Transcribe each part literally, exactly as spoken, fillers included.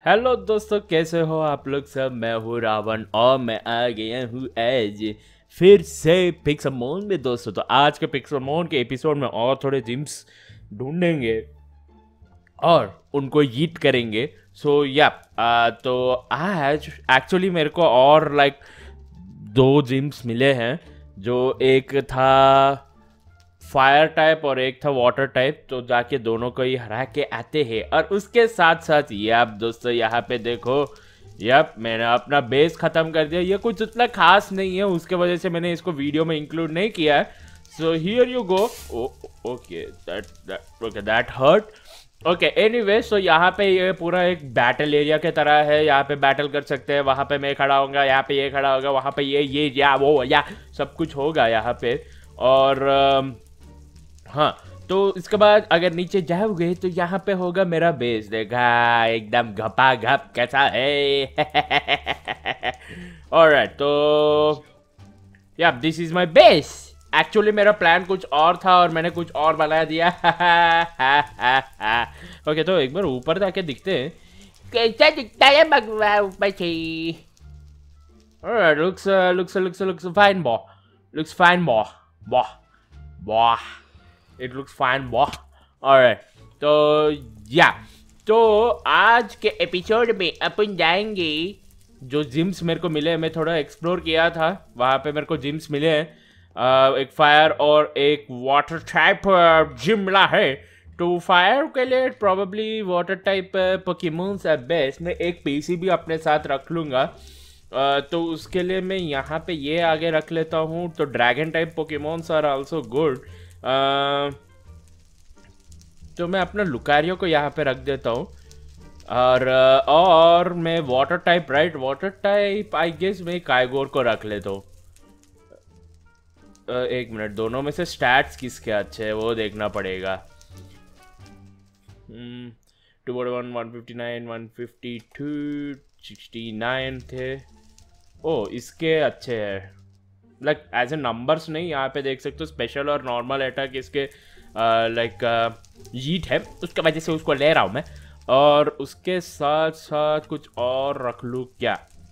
Hello दोस्तों, कैसे हो आप लोग सब। मैं हूँ रावण और मैं आ गया हूँ आज फिर से पिक्समोन में। दोस्तों तो आज के पिक्समोन के एपिसोड में और थोड़े जिम्स ढूंढेंगे और उनको यीट करेंगे। सो या तो आज एक्चुअली मेरे को और लाइक दो जिम्स मिले हैं। जो एक था फायर टाइप और एक था वाटर टाइप, तो जाके दोनों को ही हरा के आते हैं। और उसके साथ साथ ये आप दोस्तों यहाँ पे देखो, यप मैंने अपना बेस खत्म कर दिया। ये कुछ उतना खास नहीं है, उसके वजह से मैंने इसको वीडियो में इंक्लूड नहीं किया है। So here you go. Okay that okay that hurt. Okay anyway, so यहाँ पे ये पूरा एक बैटल एरिया के तरह है। यहाँ पे बैटल कर सकते हैं। वहाँ पे मैं खड़ा होऊंगा, यहाँ पे ये खड़ा होगा, वहाँ पे ये ये या वो या सब कुछ होगा यहाँ पे। और uh, हाँ, तो इसके बाद अगर नीचे जाओगे तो यहाँ पे होगा मेरा बेस। देखा एकदम घपा घप कैसा है। ऑलराइट, तो या this is my base. Actually मेरा प्लान कुछ और था और मैंने कुछ और बना दिया। ओके तो एक बार ऊपर जाके दिखते हैं कैसा दिखता है भगवान ऊपर से। Alright, looks looks looks looks fine bro, looks fine bro bro bro it looks fine bro. Alright, तो या तो आज के एपिसोड में अपन जाएंगे। जो जिम्स मेरे को मिले, मैं थोड़ा एक्सप्लोर किया था, वहाँ पे मेरे को जिम्स मिले हैं। एक फायर और एक वाटर टाइप जिम मिला है। तो फायर के लिए प्रोबेबली वाटर टाइप पोकेमॉन्स है बेस्ट। मैं एक पीसी भी अपने साथ रख लूँगा। Uh, तो उसके लिए मैं यहाँ पे ये आगे रख लेता हूँ। तो dragon type Pokemons are also good. तो मैं अपना लुकारियो को यहाँ पे रख देता हूँ। और uh, और मैं water type right water type I guess मैं काइगोर को रख लेता हूँ। uh, एक मिनट, दोनों में से स्टैट्स किसके अच्छे हैं वो देखना पड़ेगा। Two forty one, one fifty nine, one fifty two, sixty nine थे। ओ इसके अच्छे हैं लाइक एज ए नंबर्स नहीं। यहाँ पे देख सकते हो स्पेशल और नॉर्मल अटैक इसके लाइक यीट है, उसके वजह से उसको ले रहा हूँ मैं। और उसके साथ साथ कुछ और रख लूँ क्या?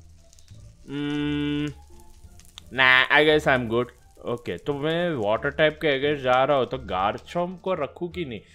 ना I guess I am good. Okay, तो मैं वाटर टाइप के अगर जा रहा हूँ तो गार्चम्प को रखूँ कि नहीं?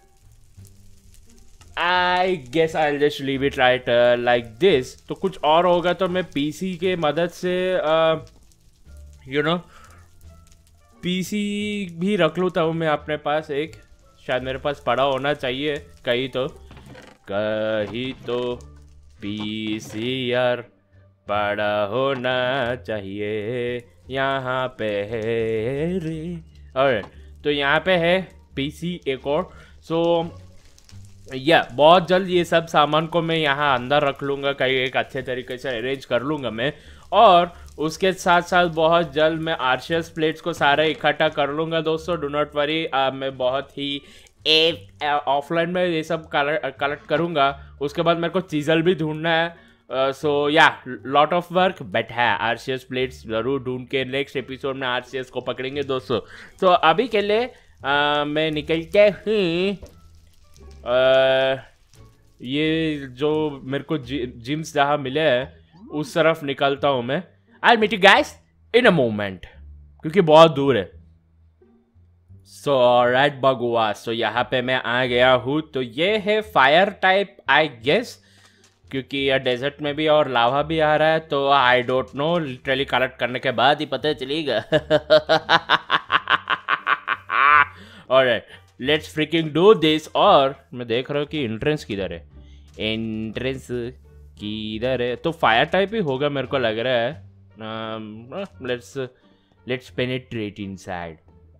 I guess I'll just leave it right uh, like this। तो कुछ और होगा तो मैं पीसी के मदद से यू नो पीसी भी रख लूँता हूँ मैं अपने पास। एक शायद मेरे पास पड़ा होना चाहिए कहीं तो कहीं तो पीसी यार पड़ा होना चाहिए यहाँ पे है रे। और तो यहाँ पे है पीसी एक और। सो या yeah, बहुत जल्द ये सब सामान को मैं यहाँ अंदर रख लूँगा, कहीं एक अच्छे तरीके से अरेंज कर लूँगा मैं। और उसके साथ साथ बहुत जल्द मैं आरसीएस प्लेट्स को सारे इकट्ठा कर लूँगा दोस्तों। डू नॉट वरी, मैं बहुत ही ऑफलाइन में ये सब कलेक्ट करूँगा। उसके बाद मेरे को चीज़ल भी ढूंढना है। So ya lot of work, but है आरसीएस प्लेट्स ज़रूर ढूंढ के नेक्स्ट एपिसोड में आरसीएस को पकड़ेंगे दोस्तों। तो so, अभी के लिए uh, मैं निकलते हूँ। Uh, ये जो मेरे को जि, जिम्स जहाँ मिले हैं उस तरफ निकलता हूँ मैं। I meet you guys in a moment, क्योंकि बहुत दूर है। सो ऑलराइट बगुआ, सो यहाँ पे मैं आ गया हूँ। तो ये है फायर टाइप आई गेस, क्योंकि यह डेजर्ट में भी और लावा भी आ रहा है। तो I don't know, literally collect करने के बाद ही पता चलेगा। Alright, let's freaking do this. और मैं देख रहा हूँ कि एंट्रेंस किधर है, एंट्रेंस किधर है? तो फायर टाइप ही होगा मेरे को लग रहा है। Let's let's penetrate inside.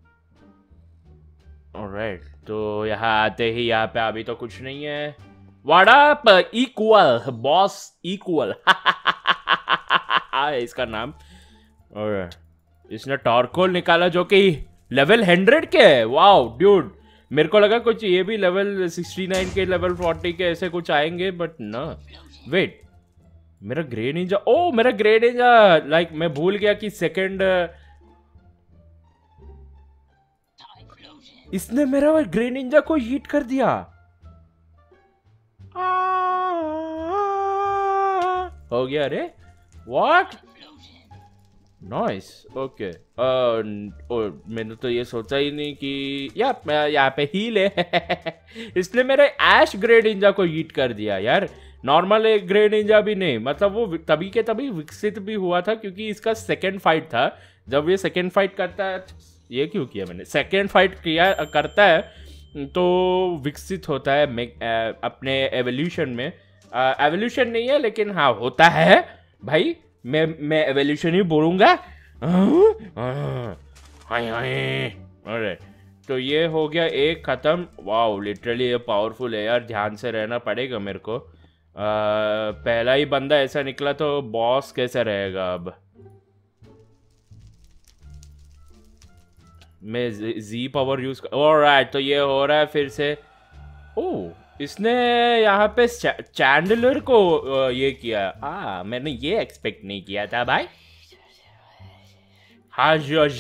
Alright, तो यहाँ आते ही यहाँ पे अभी तो कुछ नहीं है। What up equal boss equal इसका नाम। ऑलराइट, इसने टॉर्कोल निकाला जो कि लेवल हंड्रेड के है। वाओ ड्यूड, मेरे को लगा कुछ ये भी लेवल सिक्सटी नाइन के, लेवल फोर्टी के ऐसे कुछ आएंगे, बट ना। वेट, मेरा ग्रे निंजा, ओ मेरा ग्रे निंजा लाइक मैं भूल गया कि सेकंड इसने मेरा ग्रे निंजा को हीट कर दिया। हो गया रे, व्हाट, नाइस, ओके। मैंने तो ये सोचा ही नहीं कि या यहाँ पे हील है। इसने मेरे ऐश ग्रेड निंजा को हीट कर दिया यार। नॉर्मल एक ग्रेड निंजा भी नहीं, मतलब वो तभी के तभी विकसित भी हुआ था क्योंकि इसका सेकंड फाइट था। जब ये सेकंड फाइट करता है, ये क्यों किया मैंने, सेकंड फाइट किया करता है तो विकसित होता है अपने एवोल्यूशन में। एवोल्यूशन नहीं है लेकिन हाँ होता है भाई, मैं मैं एवोल्यूशन ही बोलूँगा। अरे तो ये हो गया एक ख़त्म। वाओ लिटरली ये पावरफुल है यार, ध्यान से रहना पड़ेगा मेरे को। आ, पहला ही बंदा ऐसा निकला तो बॉस कैसा रहेगा अब। मैं जी पावर यूज कर, ऑलराइट तो ये हो रहा है फिर से। ओह इसने यहाँ पे चैंडलर को ये किया, आ मैंने ये एक्सपेक्ट नहीं किया था भाई। हाँ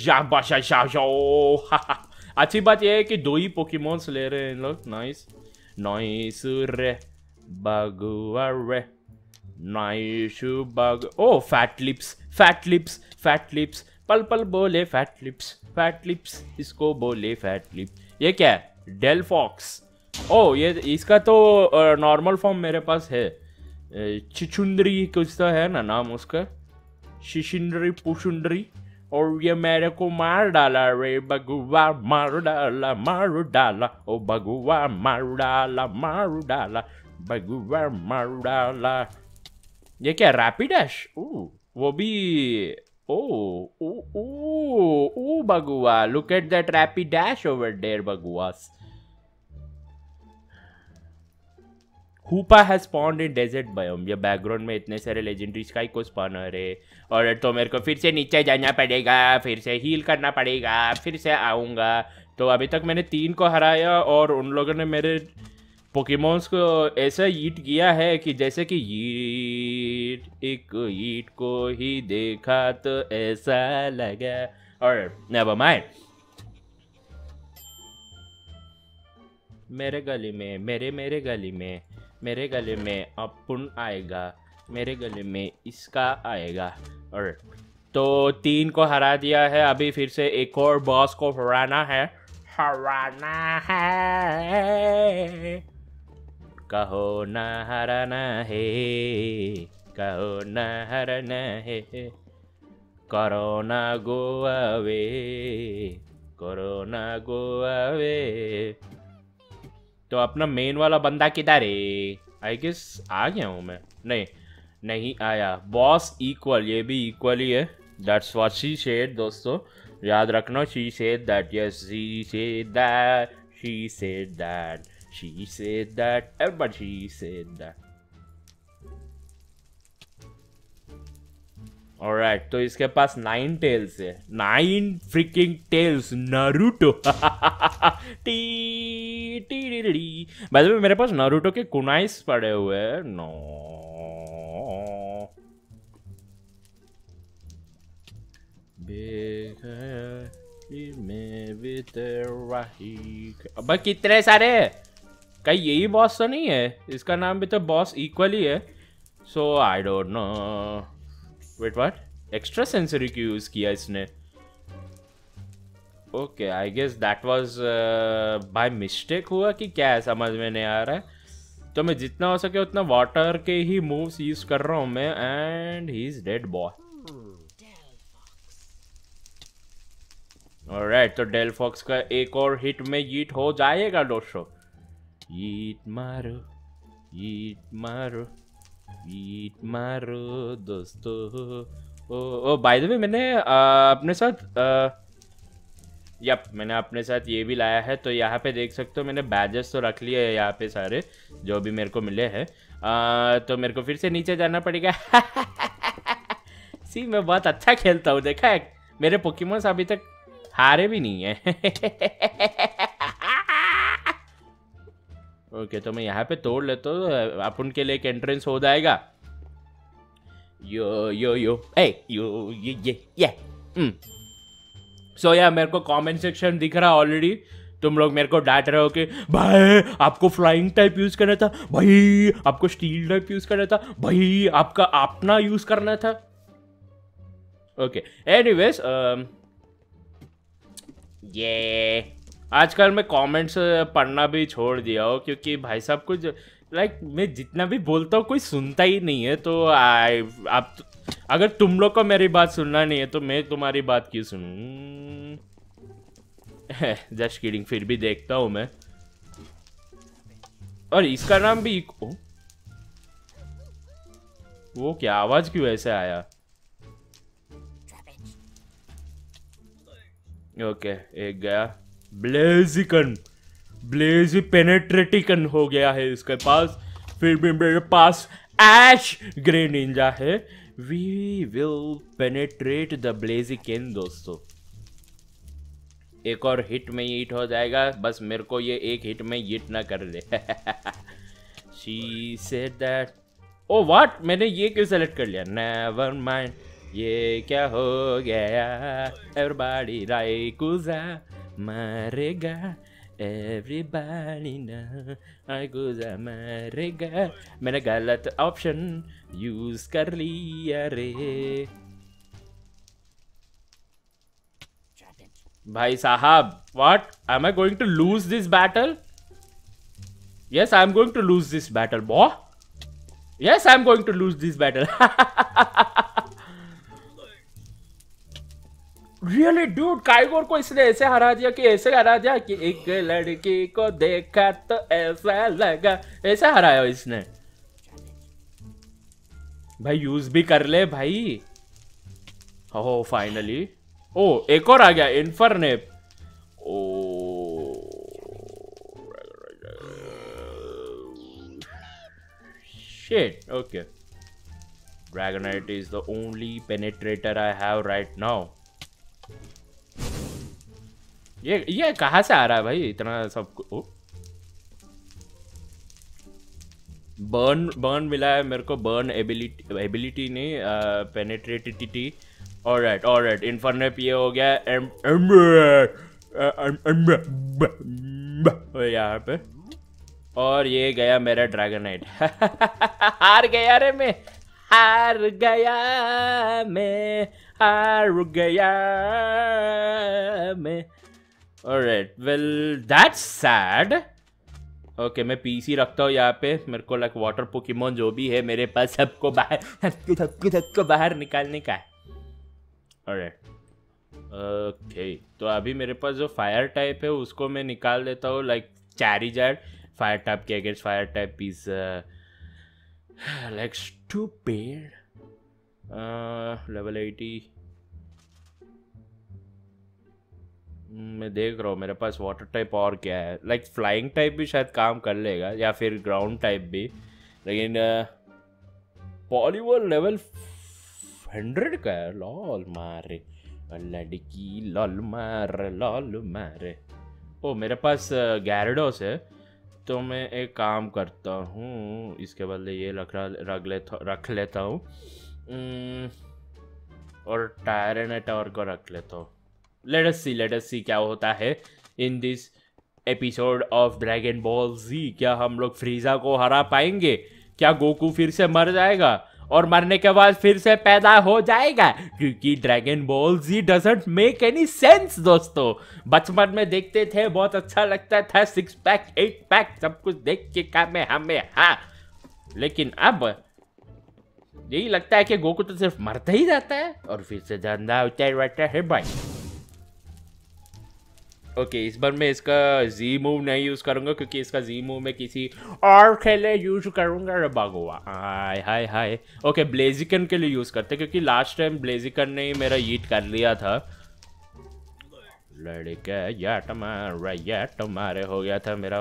अच्छी बात यह है कि दो ही पोकेमॉन्स ले रहे हैं इन लोग। नाइस नाइस रे बगुआ रे, nice bug. Oh fat lips, fat lips, fat lips, पल पल बोले फैट लिप्स, फैट लिप्स, इसको बोले फैट लिप। ये क्या है, डेल फॉक्स। ओ ये इसका तो नॉर्मल फॉर्म मेरे पास है, चिचुंदरी कुछ तो है ना नाम उसका, शिशिंदरी पुशुंदरी। और ये मेरे को मार डाला रे बगुआ, मार डाला मार डाला, ओ बगुआ मार डाला मार डाला, बगुआ मार डाला। ये क्या रैपिड डैश, ओ वो भी, ओ ओ ओ ओ बगुआ, look at that rapid dash over there बगुआस। Hoopa has spawned in desert biome. ये बैकग्राउंड में इतने सारे लेजेंडरीज का ही को स्पॉनर है। और तो मेरे को फिर से नीचे जाना पड़ेगा, फिर से हील करना पड़ेगा, फिर से आऊँगा। तो अभी तक मैंने तीन को हराया और उन लोगों ने मेरे पोकेमॉन्स को ऐसा ईट किया है कि जैसे कि ईट एक ईट को ही देखा तो ऐसा लगा। और नेवर माइंड, मेरे गली में मेरे मेरे गली में मेरे गले में अपुन आएगा, मेरे गले में इसका आएगा। और तो तीन को हरा दिया है, अभी फिर से एक और बॉस को हराना है, हराना है। कहो ना हराना है, कहो ना हराना है, corona go away, corona go away. तो अपना मेन वाला बंदा किधर है? आई गेस आ गया हूँ मैं, नहीं नहीं आया। बॉस इक्वल, ये भी इक्वल ही है। दैट्स व्हाट शी सेड दोस्तों, याद रखना, she said that, yes she said that, she said that, she said that, everybody she said that. Alright तो इसके पास नाइन टेल्स है, nine freaking tails, Naruto. T T T. By the way मेरे पास Naruto के कुनाइस पड़े हुए हैं। नो अब कितने सारे, कहीं यही बॉस तो नहीं है? इसका नाम भी तो बॉस इक्वल ही है। So I don't know. Wait what, extra sensory क्यों यूज किया इसने? Okay I guess that was by mistake हुआ कि क्या है, समझ में नहीं आ रहा है। तो मैं जितना हो सके उतना वाटर के ही मूव्स यूज कर रहा हूँ मैं। And he is dead boy. Alright तो डेल फॉक्स का एक और हिट में यीट हो जाएगा दोस्तों। यीट मारो, यीट मारो, यीट मारो दोस्तों। ओ ओ बाय द वे मैंने आ, अपने साथ आ, यप मैंने अपने साथ ये भी लाया है। तो यहाँ पे देख सकते हो मैंने बैजेस तो रख लिए है यहाँ पे सारे जो भी मेरे को मिले हैं। तो मेरे को फिर से नीचे जाना पड़ेगा। सी मैं बहुत अच्छा खेलता हूँ, देखा है मेरे पोकेमॉन्स अभी तक हारे भी नहीं है। ओके तो मैं यहाँ पे तोड़ लेता हूँ, अपन के लिए एक एंट्रेंस हो जाएगा। यो यो यो ए यो ये ये ये सो यार मेरे को कमेंट सेक्शन दिख रहा है ऑलरेडी। तुम लोग मेरे को डांट रहे हो कि भाई आपको फ्लाइंग टाइप यूज करना था, भाई आपको स्टील टाइप यूज करना था, भाई आपका अपना यूज करना था। ओके एनीवेज, ये आजकल मैं कमेंट्स पढ़ना भी छोड़ दिया हो, क्योंकि भाई साहब कुछ लाइक like, मैं जितना भी बोलता हूँ कोई सुनता ही नहीं है। तो आई आप अगर तुम लोग को मेरी बात सुनना नहीं है तो मैं तुम्हारी बात क्यों सुनूं? जस्ट किडिंग, फिर भी देखता हूँ मैं। और इसका नाम भी ओ? वो क्या आवाज क्यों ऐसे आया? ओके okay, एक गया। ब्लेजिकन, ब्लेजी पेनेट्रेटिकन हो गया है इसके पास। फिर भी मेरे पास ऐश ग्रे निंजा है। We will penetrate the Blaziken दोस्तों। एक और हिट में हिट हो जाएगा, बस मेरे को ये एक हिट में हिट ना कर दे। She said that, oh what, मैंने ये क्यों सेलेक्ट कर लिया? नेवर माइंड, ये क्या हो गया? एवरीबॉडी राइकुजा मरेगा, एवरीबॉडी ना राइकुजा मरेगा। मैंने गलत ऑप्शन यूज कर लिया रे भाई साहब। What, am I going to lose this battle? Yes I am going to lose this battle bro. Yes I am going to lose this battle. Really dude, Kyogre को इसने ऐसे हरा दिया कि ऐसे हरा दिया कि एक लड़की को देखा तो ऐसा लगा, ऐसा हराया इसने। भाई यूज भी कर ले भाई। हो फाइनली। ओ एक और आ गया, Infernape. Oh shit, okay. Dragonite is the only penetrator I have right now. ये ये कहाँ से आ रहा है भाई इतना सब? बर्न बर्न मिला है मेरे को, बर्न एबिलिटी एबिलिटी नहीं, पेनेट्रेटिटी। ऑलराइट ऑलराइट, इन्फरनेप ये हो गया यहाँ पे। और ये गया मेरा ड्रैगनाइट। हार गया रे मैं, हार गया मैं, हार गया मैं। Alright, well that's sad. Okay मैं पीसी रखता हूँ यहाँ पे। मेरे को लाइक वाटर पोकेमोन जो भी है मेरे पास सबको बाहर सबको सबको सबको बाहर निकालने का है। ऑलराइट ओके, तो अभी मेरे पास जो फायर टाइप है उसको मैं निकाल देता हूँ। लाइक चैरिजर्ड फायर टाइप के against fire type is like stupid. Level eighty मैं देख रहा हूँ मेरे पास वाटर टाइप और क्या है। लाइक फ्लाइंग टाइप भी शायद काम कर लेगा, या फिर ग्राउंड टाइप भी। लेकिन पॉलीवॉल लेवल हंड्रेड का है। लॉल मारे लड़की, लॉल मारे लॉल मारे। ओ मेरे पास गैरडोस है, तो मैं एक काम करता हूँ, इसके बदले ये रख रख लेता रख लेता हूँ और टायरेनेटॉर को रख लेता हूँ। लेट अस सी लेट अस सी क्या होता है in this episode of dragon ball Z. क्या हम लोग फ्रीजा को हरा पाएंगे? क्या गोकू फिर से मर जाएगा और मरने के बाद फिर से पैदा हो जाएगा? क्योंकि dragon ball Z doesn't make any sense दोस्तों। बचपन में देखते थे, बहुत अच्छा लगता था, सिक्स पैक एट पैक सब कुछ देख के काम है हमें, हाँ। लेकिन अब यही लगता है कि गोकू तो सिर्फ मरता ही जाता है और फिर से जिंदा होता रहता है भाई। ओके okay, इस बार मैं इसका जी मूव नहीं यूज करूंगा, क्योंकि इसका जी मूव मैं किसी और खेले यूज करूंगा। रबागोवा हाय हाय हाय। ओके ब्लेजिकन के लिए यूज करते, क्योंकि लास्ट टाइम ब्लेजिकन ने ही मेरा ईट कर लिया था। लड़के या टमारा या टमारे हो गया था मेरा।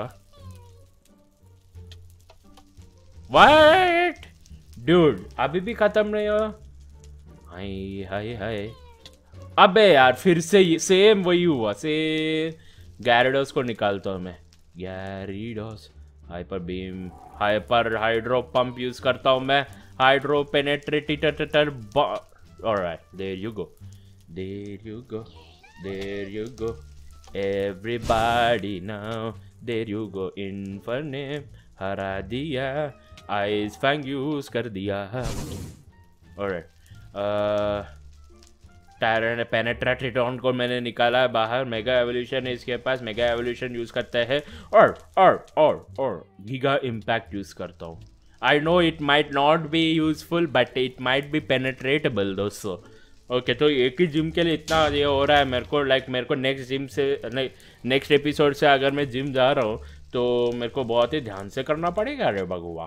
व्हाट डूड, अभी भी खत्म नहीं हो? हाय हाय हाय। अबे यार फिर से सेम वही हुआ, सेम। गैरिडोस को निकालता हूँ मैं। Gyarados hyper beam, hyper hydro pump use करता हूँ मैं। Hydro penetrator. Alright there you go, there you go, there you go. Everybody now there you go in for name, हरा दिया, आइस फैंग यूज कर दिया। ऑलराइट, टायरन पेनेट्रेटिडॉन को मैंने निकाला है बाहर। मेगा एवोल्यूशन है इसके पास, मेगा एवोल्यूशन यूज करते हैं और और और और गीगा इम्पैक्ट यूज करता हूँ। I know it might not be useful but it might be penetrable दोस्तों। ओके okay, तो एक ही जिम के लिए इतना ये हो रहा है मेरे को। लाइक like, मेरे को नेक्स्ट जिम से नहीं नेक्स्ट एपिसोड से अगर मैं जिम जा रहा हूँ तो मेरे को बहुत ही ध्यान से करना पड़ेगा। अरे भगवा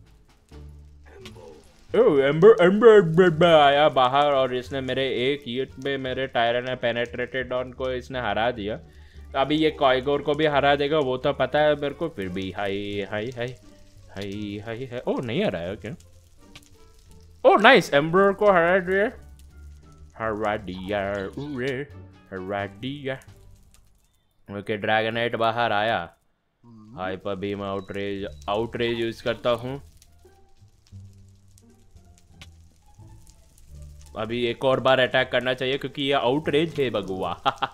एम्बर एम्बर आया बाहर और इसने मेरे एक हिट में मेरे टायरन पेनेट्रेटिडॉन को इसने हरा दिया। अभी ये कॉइगोर को भी हरा देगा वो तो पता है मेरे को। फिर भी high high high high high है। ओ नहीं हरा है क्या? ओ नाइस, एम्बर को हरा दिया, हरा दिया, हरा दिया। ओके, ड्रैगनाइट बाहर आया। Hyper beam outrage outrage use करता हूँ। अभी एक और बार अटैक करना चाहिए क्योंकि ये आउटरेज है बगुआ।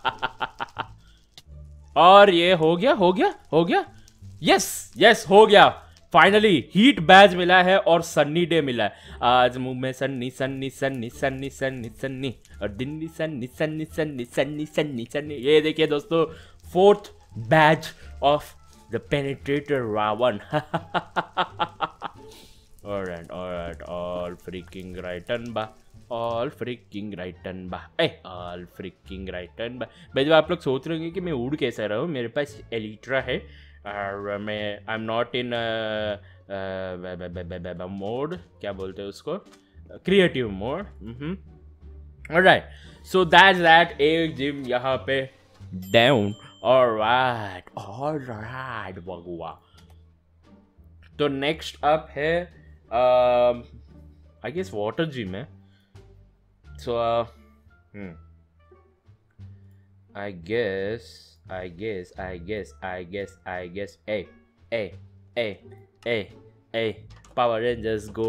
और ये हो गया हो गया हो गया यस यस हो गया। फाइनली हीट बैज मिला है और सन्नी डे मिला है। आज मुंह में सन्नी सन्नी सन्नी सन्नी सन्नी सन्नी और दिल्ली सन्नी सन्नी सन्नी सन्नी सन्नी सन्नी। ये देखिए दोस्तों, fourth badge of the penetrator Ravan. Alright alright, all freaking राइटन बा, ऑल फ्रीकिंग राइटन बा, ए ऑल फ्रीकिंग राइटन बा। भाई जब आप लोग सोच रहे होंगे कि मैं उड़ कैसे रहा हूँ, मेरे पास एलिट्रा है और मैं I am not in mode, क्या बोलते हैं उसको, creative mode. Alright, so that's that. एक जिम यहाँ पे डाउन। Alright alright बगुआ। तो नेक्स्ट अप है आई गेस वाटर जिम है। So, uh, hmm. I guess, I guess, I guess, I guess, I guess. Hey, hey, hey, hey, hey. Power Rangers go.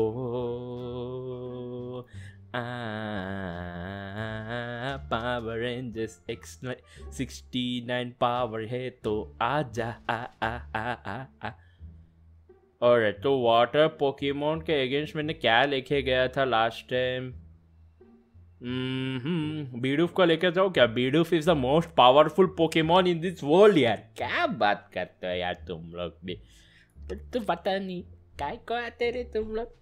Ah, Power Rangers X sixty-nine power है तो आजा आ आ आ आ आ। और तो water Pokemon के against मैंने क्या लेके गया था लास्ट टाइम? हम्म बीडूफ को लेकर जाओ क्या? Bidoof is the most powerful Pokemon in this world. यार क्या बात करते हो यार तुम लोग भी, तो पता नहीं काय को आते रे तुम लोग।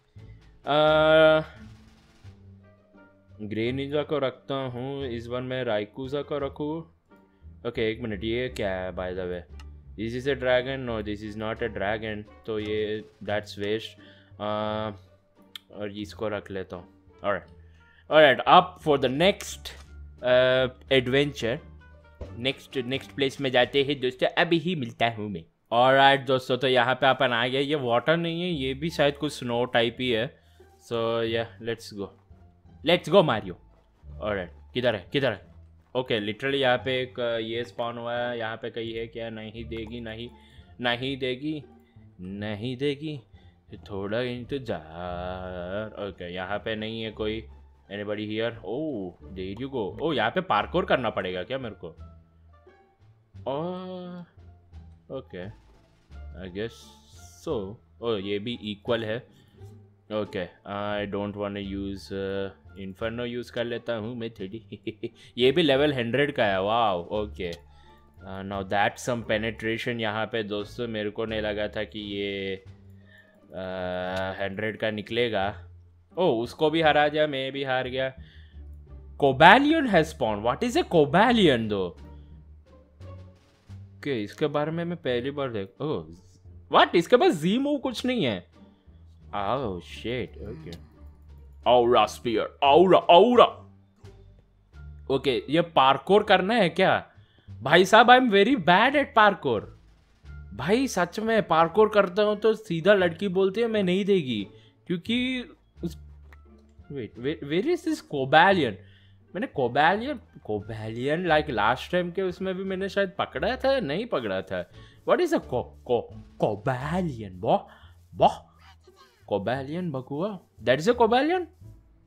ग्रे निंजा को रखता हूँ इस बार, मैं राइकुजा को रखूँ। ओके एक मिनट, ये क्या है by the way? This is a dragon? No this is not a dragon, तो ये दैट्स वेस्ट। और इसको रख लेता हूँ। Alright alright, up for the next adventure. Next next place में जाते हैं दोस्तों, अभी ही मिलता हूँ मैं। ऑलराइट दोस्तों, तो यहाँ पे अपन आ गए। ये वाटर नहीं है, ये भी शायद कुछ स्नो टाइप ही है। So ya let's go let's go Mario. Alright, किधर है किधर है? ओके, लिटरली यहाँ पे एक ये स्पॉन हुआ है। यहाँ पे कहीं है क्या? नहीं देगी, नहीं नहीं देगी, नहीं देगी, थोड़ा इंतजार। ओके यहाँ पे नहीं है कोई। Anybody here? Oh, there you go. Oh, यहाँ पे पार्कोर करना पड़ेगा क्या मेरे को? Oh, okay. I guess so. Oh, ये भी equal है। Okay. I don't want to use uh, Inferno use कर लेता हूँ मैं थोड़ी। ये भी लेवल हंड्रेड का है। Wow. Okay. Uh, now that's some penetration यहाँ पे दोस्तों। मेरे को नहीं लगा था कि ये हंड्रेड uh, का निकलेगा। ओ oh, उसको भी हरा दिया, मैं भी हार गया। Cobalion has spawned. What is a Cobalion though? Okay, इसके बारे में मैं पहली बार देख। ओह व्हाट, इसके पास जी मूव कुछ नहीं है। Oh shit. Okay, aura spear, aura aura. Okay, ये पार्कोर करना है क्या? भाई साहब I am very bad at parkour. भाई सच में पार्कोर करता हूँ तो सीधा लड़की बोलती है मैं नहीं देगी, क्योंकि wait where is this Cobalion? मैंने Cobalion Cobalion like last time के उसमें भी मैंने शायद पकड़ा था, नहीं पकड़ा था। व्हाट इज अ को को कोबैलियन? बो बो कोबैलियन बकुआ, दैट इज अ कोबैलियन।